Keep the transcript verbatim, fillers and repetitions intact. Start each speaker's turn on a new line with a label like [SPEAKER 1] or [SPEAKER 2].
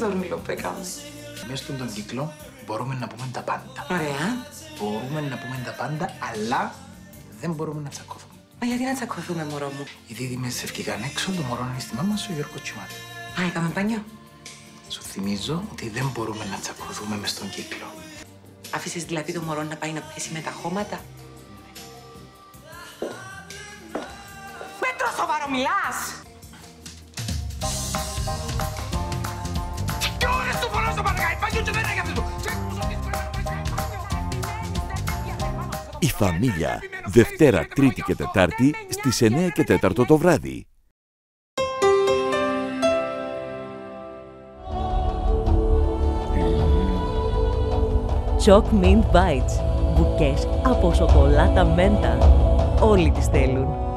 [SPEAKER 1] το ρόλο που έκαμε.
[SPEAKER 2] Μέσα στον τον κύκλο μπορούμε να πούμε τα πάντα.
[SPEAKER 1] Ωραία.
[SPEAKER 2] Μπορούμε να πούμε τα πάντα, αλλά δεν μπορούμε να τσακωθούμε.
[SPEAKER 1] Μα γιατί να τσακωθούμε, μωρό μου?
[SPEAKER 2] Οι δίδυμες ευκήκαν έξω, το μωρό είναι στη μάμα σου, ο Γιώργος κοιμάται.
[SPEAKER 1] Α, έκαμε μπάνιο.
[SPEAKER 2] Σου θυμίζω ότι δεν μπορούμε να τσακωθούμε μες στον κύκλο.
[SPEAKER 1] Άφησες δηλαδή το μωρό να πάει να πέσει με τα χώματα. Πέτρο, σοβαρό μιλάς!
[SPEAKER 2] Τι ώρες του φορώ στο παρκάι, πάγιο και δεν έχει αυτό του!
[SPEAKER 3] Η Φαμίλια, Δευτέρα, Τρίτη και Τετάρτη στις εννιά και τέσσερα το βράδυ.
[SPEAKER 4] Choc Mint Bites. Μπουκές από σοκολάτα μέντα. Όλοι τις θέλουν.